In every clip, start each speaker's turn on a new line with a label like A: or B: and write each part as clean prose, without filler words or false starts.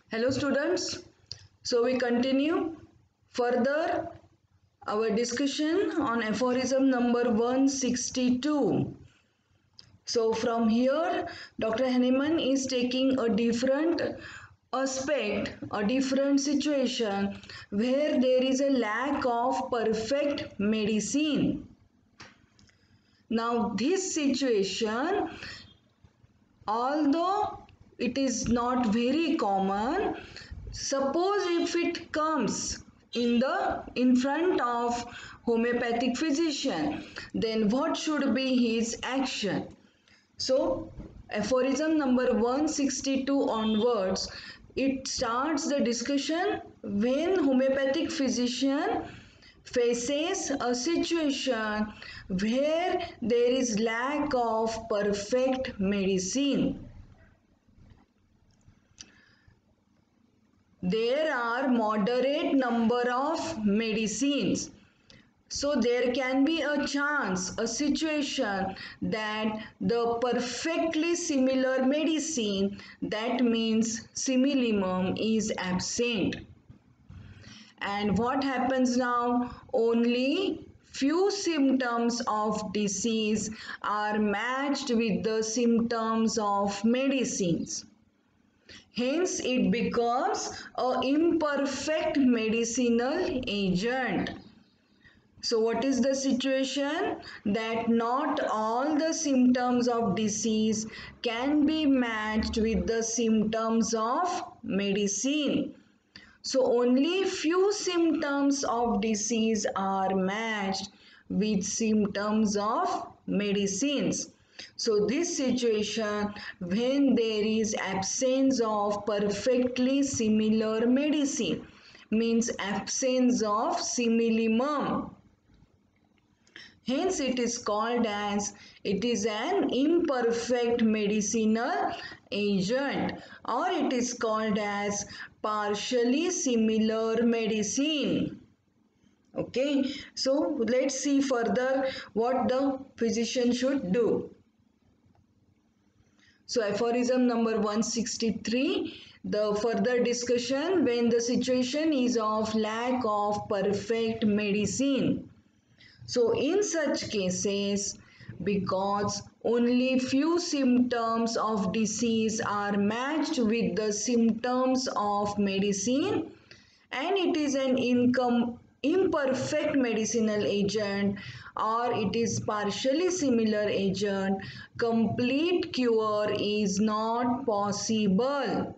A: Hello students, so we continue further our discussion on aphorism number 162. So from here Dr. Henneman is taking a different aspect, a different situation where there is a lack of perfect medicine. Now this situation, although it is not very common, suppose if it comes in front of homeopathic physician, then what should be his action? So aphorism number 162 onwards, it starts the discussion when homeopathic physician faces a situation where there is lack of perfect medicine. There are moderate number of medicines, so there can be a chance, a situation that the perfectly similar medicine, that means similimum, is absent. And what happens now? Only few symptoms of disease are matched with the symptoms of medicines. Hence, it becomes an imperfect medicinal agent. So, what is the situation? That not all the symptoms of disease can be matched with the symptoms of medicine. So, only few symptoms of disease are matched with symptoms of medicines. So this situation, when there is absence of perfectly similar medicine, means absence of similimum. Hence it is called as, it is an imperfect medicinal agent, or it is called as partially similar medicine. Okay, so let's see further what the physician should do. So aphorism number 163, the further discussion when the situation is of lack of perfect medicine. So in such cases, because only few symptoms of disease are matched with the symptoms of medicine, and it is an imperfect medicinal agent, or it is partially similar agent, complete cure is not possible.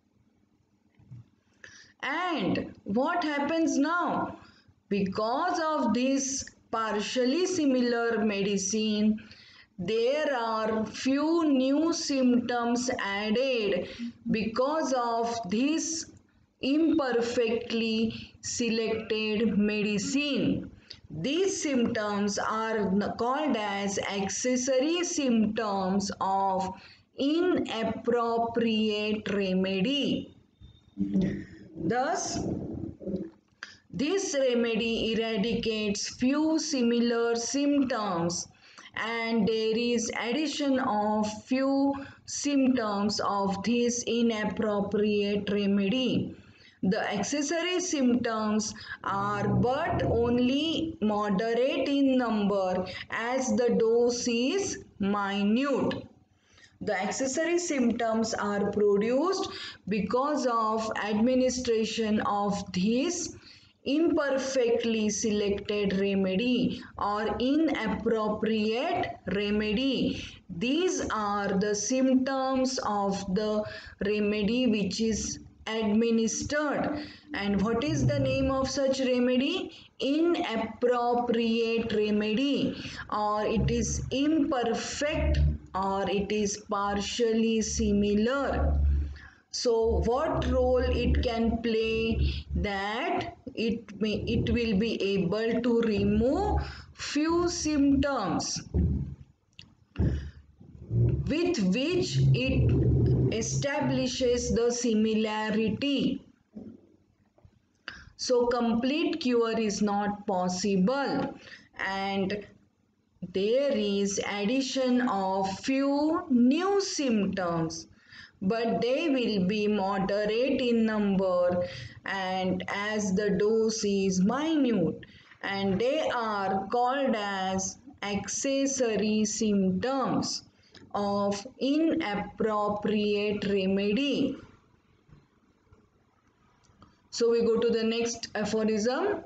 A: And what happens now? Because of this partially similar medicine, there are few new symptoms added because of this imperfectly selected medicine. These symptoms are called as accessory symptoms of inappropriate remedy. Thus, this remedy eradicates few similar symptoms, and there is addition of few symptoms of this inappropriate remedy. The accessory symptoms are but only moderate in number as the dose is minute. The accessory symptoms are produced because of administration of this imperfectly selected remedy or inappropriate remedy. These are the symptoms of the remedy which is administered. And what is the name of such remedy? Inappropriate remedy, or it is imperfect, or it is partially similar. So what role it can play? That it will be able to remove few symptoms with which it establishes the similarity. So complete cure is not possible, and there is addition of few new symptoms. but they will be moderate in number and as the dose is minute, and they are called as accessory symptoms of inappropriate remedy. So we go to the next aphorism.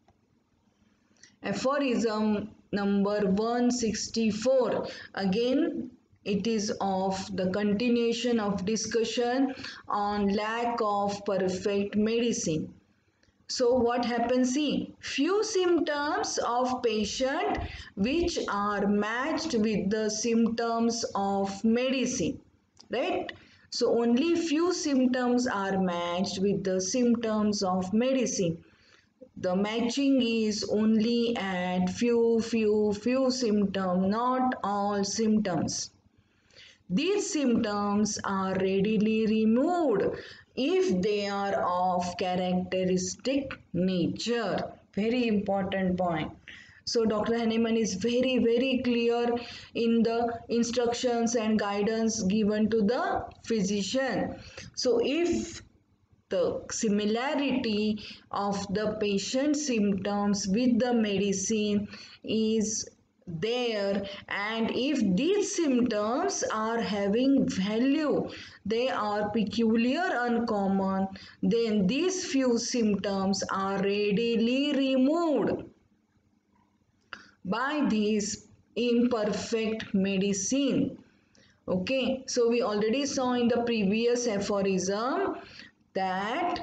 A: Aphorism number 164. Again, it is of the continuation of discussion on lack of perfect medicine. So what happens? See, few symptoms of patient which are matched with the symptoms of medicine, right? So only few symptoms are matched with the symptoms of medicine. The matching is only at few symptoms, not all symptoms. These symptoms are readily removed if they are of characteristic nature. Very important point. So Dr. Hahnemann is very clear in the instructions and guidance given to the physician. So if the similarity of the patient's symptoms with the medicine is there, and if these symptoms are having value, they are peculiar, uncommon, then these few symptoms are readily removed by this imperfect medicine. Okay, so we already saw in the previous aphorism that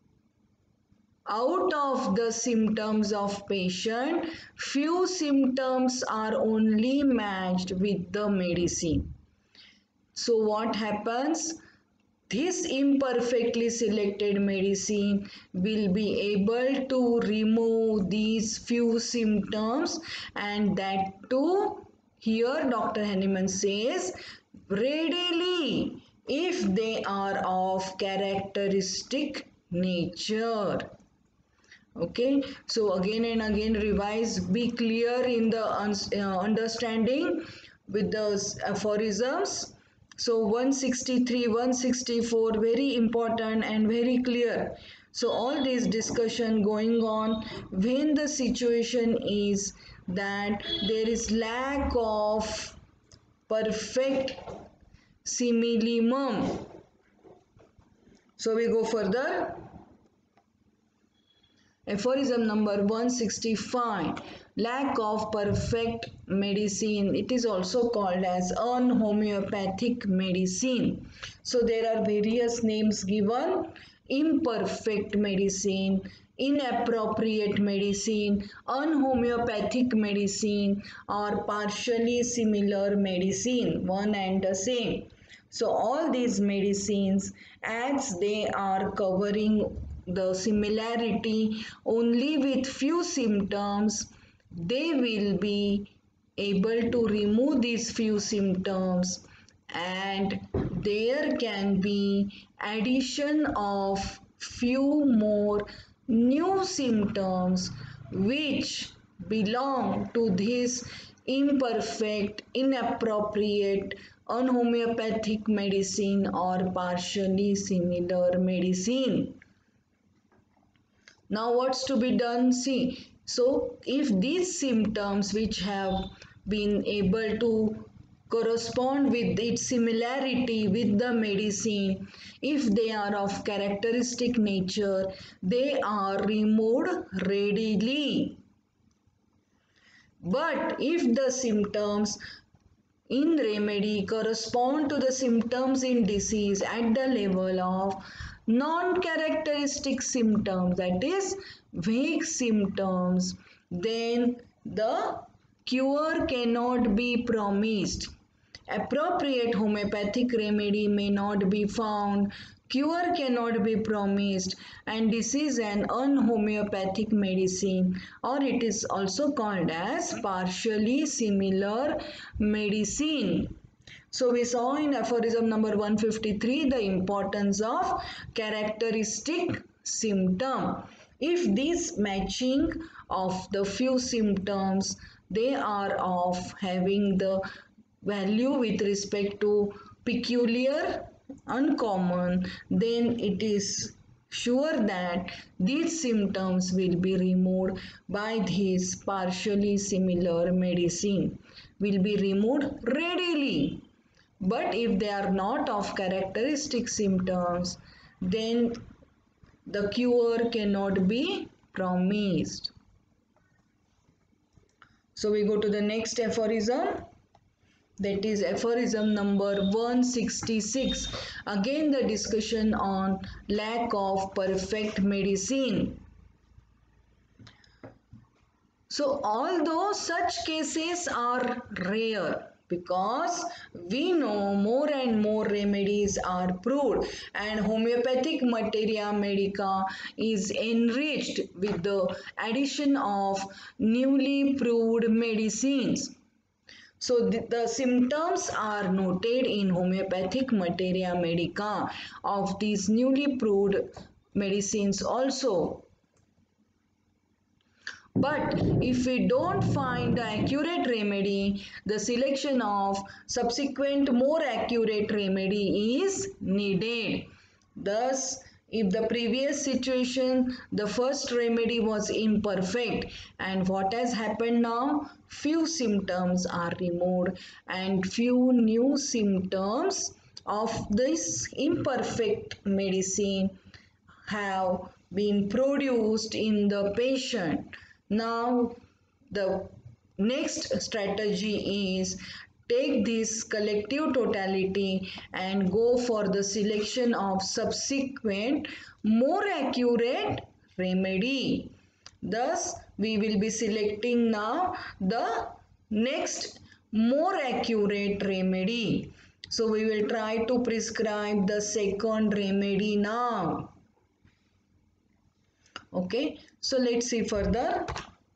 A: out of the symptoms of patient, few symptoms are only matched with the medicine. So what happens? This imperfectly selected medicine will be able to remove these few symptoms, and that too, here Dr. Hahnemann says, readily if they are of characteristic nature. Okay, so again and again revise, be clear in the understanding with those aphorisms. So 163, 164, very important and very clear. So all this discussion going on when the situation is that there is lack of perfect simillimum. So we go further. Aphorism number 165. Lack of perfect medicine. It is also called as unhomeopathic medicine. So there are various names given. Imperfect medicine, inappropriate medicine, unhomeopathic medicine, or partially similar medicine, one and the same. So all these medicines, as they are covering the similarity only with few symptoms, they will be able to remove these few symptoms, and there can be addition of few more new symptoms which belong to this imperfect, inappropriate, unhomeopathic medicine or partially similar medicine. Now what's to be done? See, so if these symptoms which have been able to correspond with its similarity with the medicine, if they are of characteristic nature, they are removed readily. But if the symptoms in remedy correspond to the symptoms in disease at the level of non-characteristic symptoms, that is vague symptoms, then the cure cannot be promised. Appropriate homeopathic remedy may not be found, cure cannot be promised, and this is an unhomeopathic medicine, or it is also called as partially similar medicine. So we saw in aphorism number 153 the importance of characteristic symptom. If this matching of the few symptoms, they are of having the value with respect to peculiar uncommon, then it is sure that these symptoms will be removed by this partially similar medicine, will be removed readily. But if they are not of characteristic symptoms, then the cure cannot be promised. So we go to the next aphorism. That is aphorism number 166. Again the discussion on lack of perfect medicine. So although such cases are rare, because we know more and more remedies are proved and homeopathic materia medica is enriched with the addition of newly proved medicines. So the symptoms are noted in homeopathic materia medica of these newly proved medicines also. But if we don't find the accurate remedy, the selection of subsequent more accurate remedy is needed. Thus, if the previous situation, the first remedy was imperfect, and what has happened now? Few symptoms are removed and few new symptoms of this imperfect medicine have been produced in the patient. Now, the next strategy is take this collective totality and go for the selection of subsequent more accurate remedy. Thus, we will be selecting now the next more accurate remedy. So, we will try to prescribe the second remedy now. Okay, so let's see further.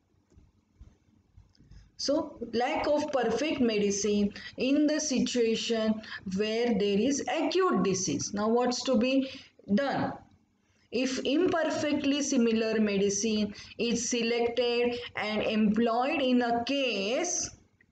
A: So, lack of perfect medicine in the situation where there is acute disease. Now, what's to be done? If imperfectly similar medicine is selected and employed in a case,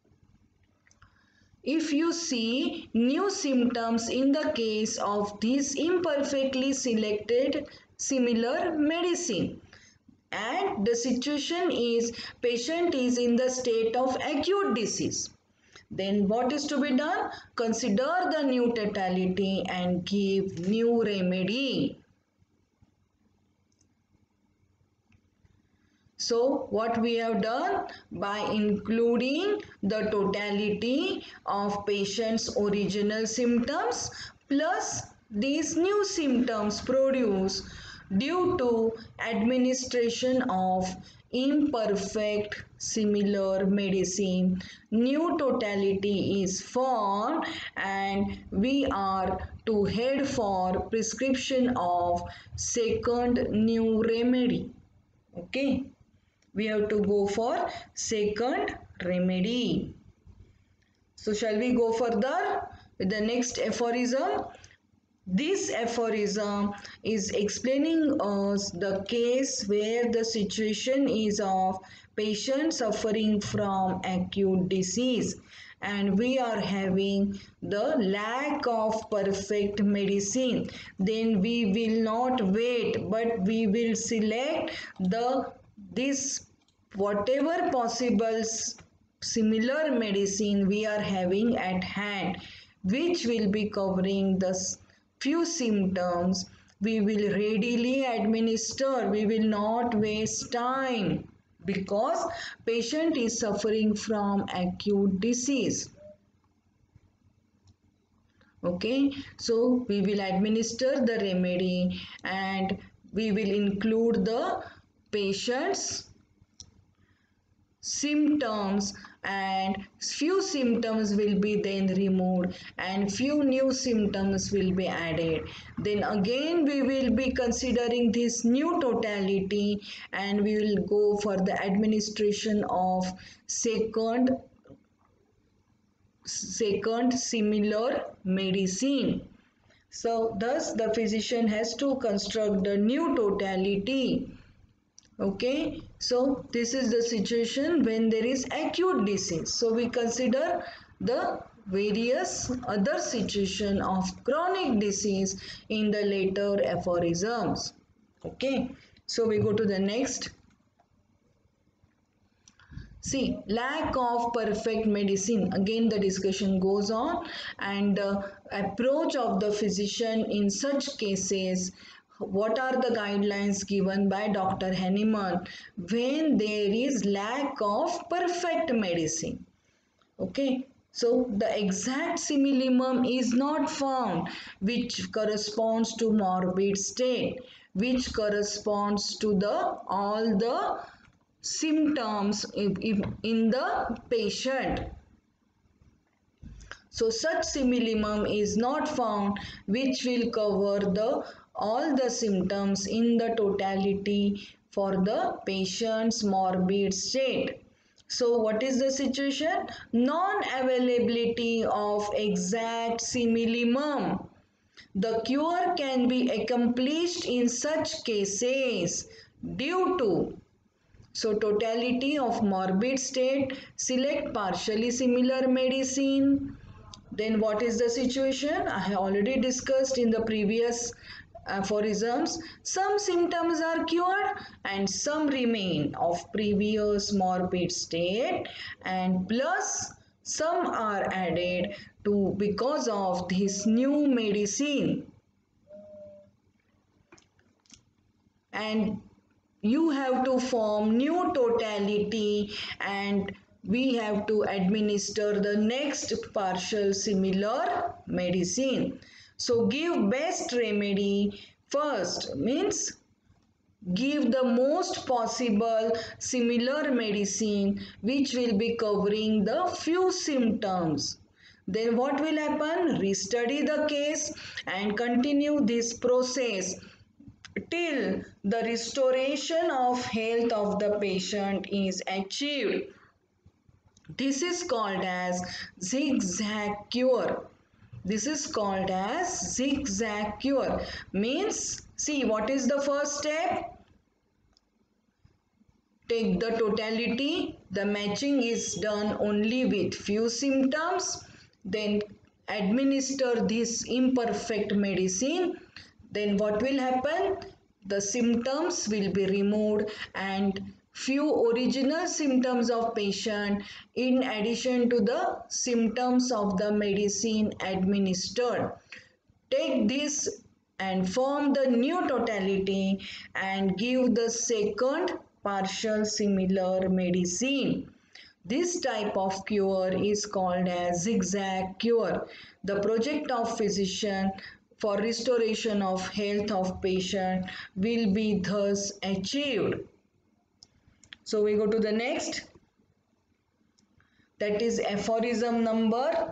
A: if you see new symptoms in the case of this imperfectly selected similar medicine, and the situation is patient is in the state of acute disease, then what is to be done? Consider the new totality and give new remedy. So what we have done, by including the totality of patient's original symptoms plus these new symptoms produced due to administration of imperfect similar medicine, new totality is formed and we are to head for prescription of second new remedy. Okay, we have to go for second remedy. So shall we go further with the next aphorism? This aphorism is explaining us the case where the situation is of patient suffering from acute disease and we are having the lack of perfect medicine. Then we will not wait, but we will select this whatever possible similar medicine we are having at hand, which will be covering the few symptoms. We will readily administer. We will not waste time because patient is suffering from acute disease. Okay, so we will administer the remedy and we will include the patient's symptoms and few symptoms will be then removed and few new symptoms will be added. Then again we will be considering this new totality and we will go for the administration of second similar medicine. So thus the physician has to construct the new totality. Okay, so this is the situation when there is acute disease. So we consider the various other situation of chronic disease in the later aphorisms. Okay, so we go to the next. See, lack of perfect medicine. Again, the discussion goes on, and approach of the physician in such cases. What are the guidelines given by Dr. Hahnemann when there is lack of perfect medicine? Okay, so the exact simillimum is not found, which corresponds to morbid state, which corresponds to the all the symptoms in the patient. So such simillimum is not found which will cover the all the symptoms in the totality for the patient's morbid state. So what is the situation? Non-availability of exact simillimum. The cure can be accomplished in such cases due to totality of morbid state, select partially similar medicine. Then what is the situation? I have already discussed in the previous aphorisms. Some symptoms are cured and some remain of previous morbid state, and plus some are added to because of this new medicine. And you have to form new totality, and we have to administer the next partial similar medicine. So give best remedy first, means give the most possible similar medicine which will be covering the few symptoms. Then what will happen? Restudy the case and continue this process till the restoration of health of the patient is achieved. This is called as zigzag cure. This is called as zigzag cure. Means, see, what is the first step? Take the totality. The matching is done only with few symptoms. Then administer this imperfect medicine. Then what will happen? The symptoms will be removed and few original symptoms of patient in addition to the symptoms of the medicine administered. Take this and form the new totality and give the second partial similar medicine. This type of cure is called as zigzag cure. The project of physician for restoration of health of patient will be thus achieved. So we go to the next. That is aphorism number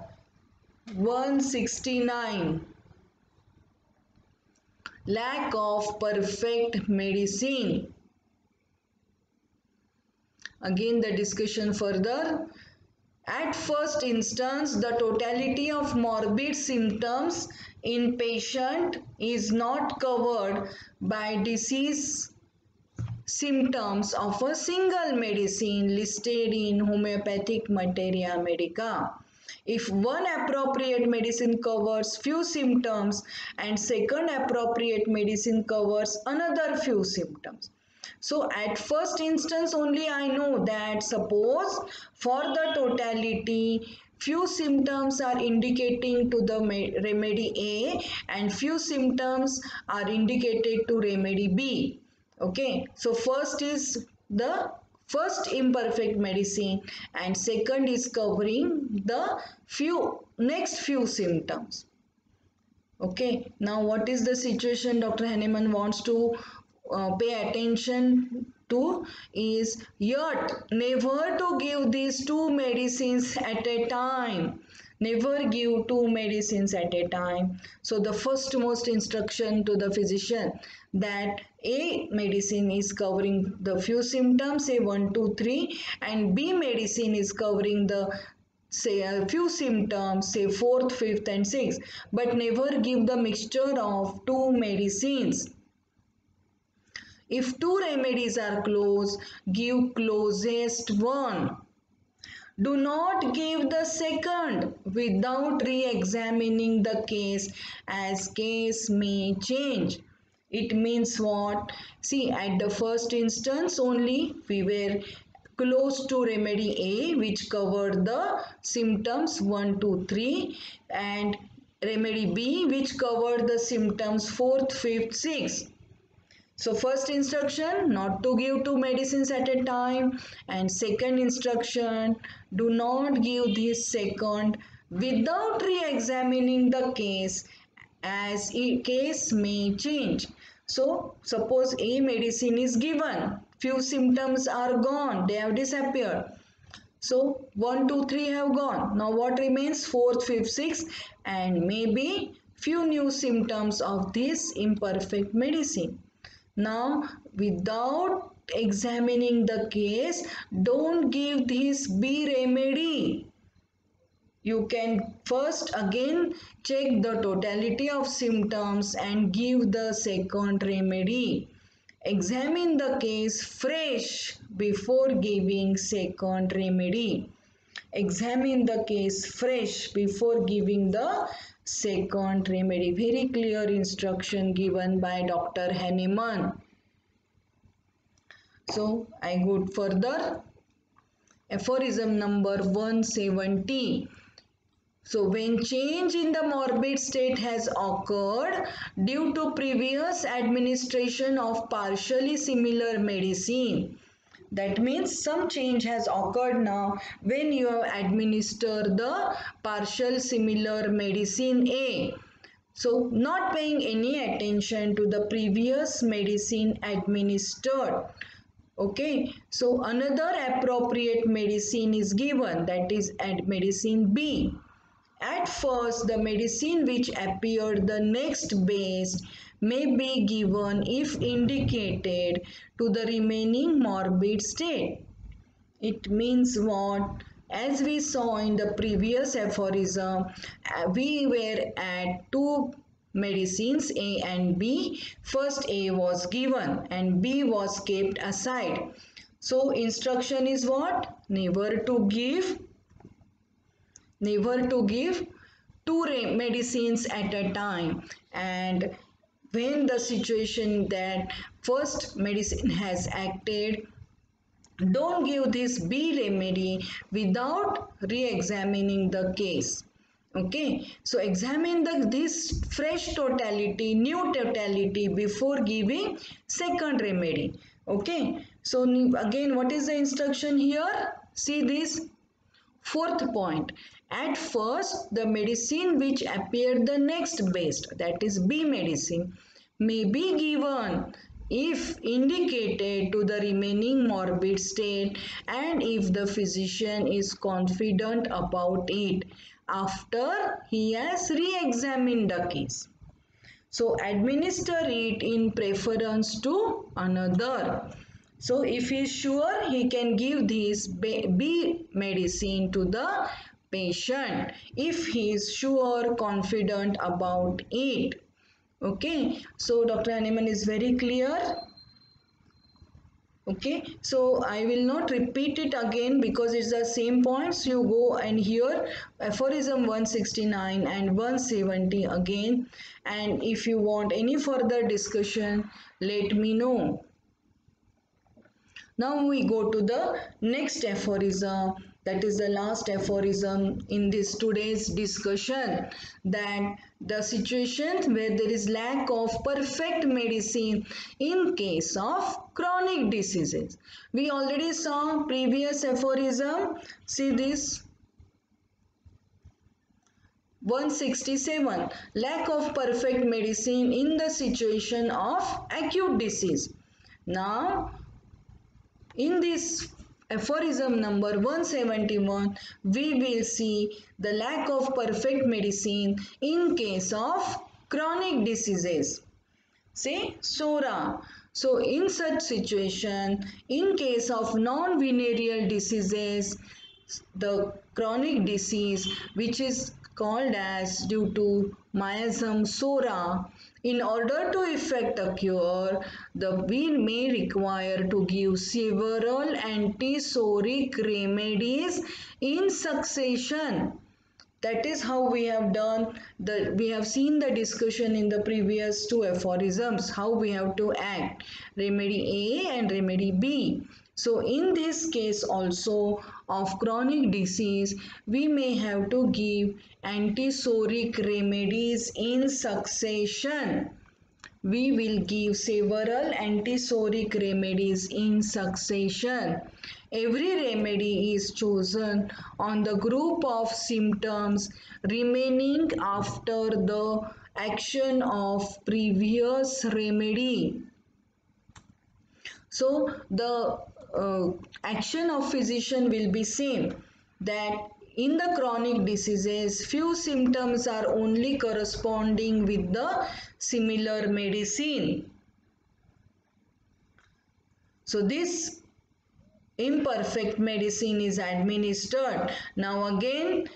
A: 169. Lack of perfect medicine. Again the discussion further. At first instance, the totality of morbid symptoms in patient is not covered by disease symptoms of a single medicine listed in homeopathic materia medica. If one appropriate medicine covers few symptoms and second appropriate medicine covers another few symptoms. So at first instance only I know that suppose for the totality few symptoms are indicating to the remedy A and few symptoms are indicated to remedy B. Okay, so first is the first imperfect medicine and second is covering the next few symptoms. Okay, now what is the situation Dr. Hahnemann wants to pay attention to is yet never to give these two medicines at a time. Never give two medicines at a time. So the first most instruction to the physician that A medicine is covering the few symptoms, say 1, 2, 3, and B medicine is covering the say a few symptoms, say 4th, 5th and 6th, but never give the mixture of two medicines. If two remedies are close, give closest one. Do not give the second without re-examining the case, as case may change. It means what? See, at the first instance only we were close to remedy A, which covered the symptoms 1, 2, 3, and remedy B, which covered the symptoms 4th, 5th, 6th. So first instruction, not to give two medicines at a time, and second instruction, do not give this second without re-examining the case, as case may change. So suppose A medicine is given, few symptoms are gone, they have disappeared. So 1, 2, 3 have gone. Now what remains? 4th, 5th, 6th, and maybe few new symptoms of this imperfect medicine. Now, without examining the case, don't give this B remedy. You can first again check the totality of symptoms and give the second remedy. Examine the case fresh before giving second remedy. Examine the case fresh before giving the second remedy. Very clear instruction given by Dr. Hahnemann. So I go further. Aphorism number 170. So when change in the morbid state has occurred due to previous administration of partially similar medicine, that means some change has occurred now when you have administered the partial similar medicine A. So not paying any attention to the previous medicine administered. Okay, so another appropriate medicine is given, that is medicine B. At first, the medicine which appeared the next best may be given if indicated to the remaining morbid state. It means what? As we saw in the previous aphorism, we were at two medicines A and B. First A was given and B was kept aside. So instruction is what? Never to give two medicines at a time, and when the situation that first medicine has acted, don't give this B remedy without re-examining the case. Okay, so examine this fresh totality, new totality before giving second remedy. Okay, so again, what is the instruction here? See this. Fourth point, at first the medicine which appeared the next best, that is B medicine, may be given if indicated to the remaining morbid state and if the physician is confident about it after he has re-examined the case. So administer it in preference to another. So if he is sure, he can give this B medicine to the patient if he is sure, confident about it. Okay, so Dr. Hahnemann is very clear. Okay, so I will not repeat it again because it's the same points. You go and hear aphorism 169 and 170 again, and if you want any further discussion, let me know. Now we go to the next aphorism, that is the last aphorism in this today's discussion, that the situation where there is lack of perfect medicine in case of chronic diseases. We already saw previous aphorism. See this. 167. Lack of perfect medicine in the situation of acute disease. Now in this aphorism number 171, we will see the lack of perfect medicine in case of chronic diseases. Say SORA. So in such situation, in case of non-venereal diseases, the chronic disease which is called as due to miasm sora. In order to effect a cure, we may require to give several antisoric remedies in succession. That is how we have done we have seen the discussion in the previous two aphorisms, how we have to act, remedy A and remedy B. So in this case also of chronic disease, we may have to give antisoric remedies in succession. We will give several antisoric remedies in succession. Every remedy is chosen on the group of symptoms remaining after the action of previous remedy. So the action of physician will be same, that in the chronic diseases few symptoms are only corresponding with the similar medicine. So this imperfect medicine is administered. Now again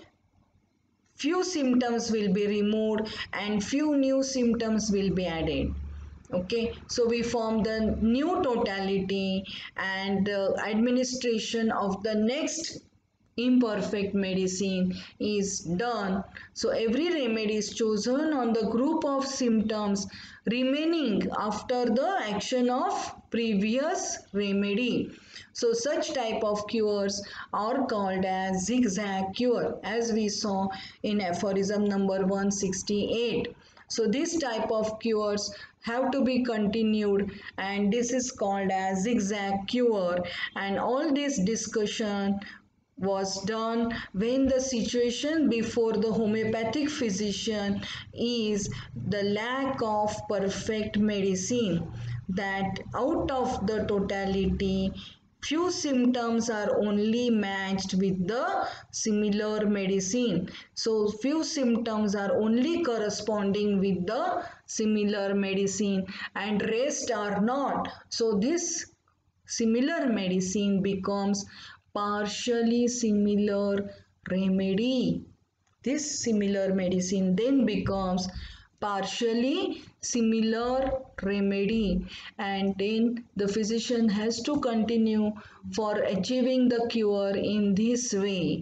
A: few symptoms will be removed and few new symptoms will be added. Okay, so we form the new totality, and administration of the next imperfect medicine is done. So every remedy is chosen on the group of symptoms remaining after the action of previous remedy. So such type of cures are called as zigzag cure, as we saw in aphorism number 168. So this type of cures have to be continued, and this is called as zigzag cure. And all this discussion was done when the situation before the homeopathic physician is the lack of perfect medicine, that out of the totality few symptoms are only matched with the similar medicine. So few symptoms are only corresponding with the similar medicine and rest are not. So this similar medicine becomes partially similar remedy. This similar medicine then becomes partially similar remedy, and then the physician has to continue for achieving the cure in this way.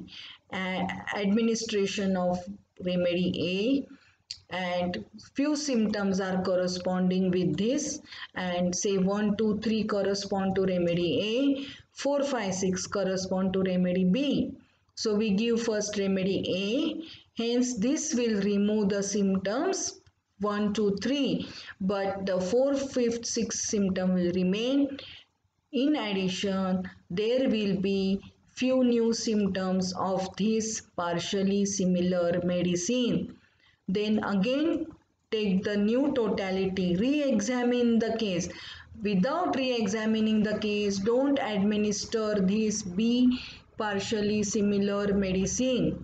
A: Administration of remedy A, and few symptoms are corresponding with this, and say 1 2 3 correspond to remedy A, 4 5 6 correspond to remedy B. So we give first remedy A, hence this will remove the symptoms 1 2 3, but the 4th 5th 6th symptom will remain. In addition, there will be few new symptoms of this partially similar medicine. Then again take the new totality, re-examine the case. Without re-examining the case, don't administer this B partially similar medicine.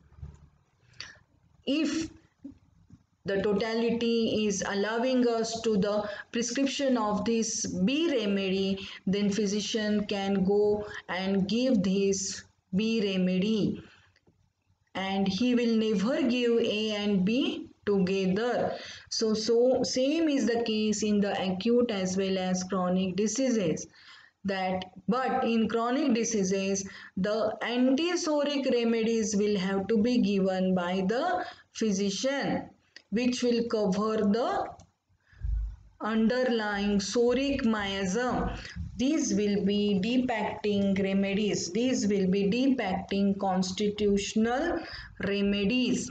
A: If the totality is allowing us to the prescription of this B remedy, then physician can go and give this B remedy, and he will never give A and B together. So same is the case in the acute as well as chronic diseases. But in chronic diseases, the antisoric remedies will have to be given by the physician, which will cover the underlying soric miasm. These will be deep-acting remedies. These will be deep-acting constitutional remedies.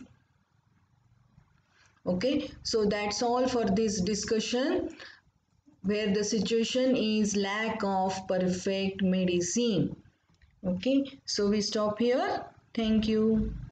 A: Okay, so that's all for this discussion, where the situation is lack of perfect medicine. Okay, so we stop here. Thank you.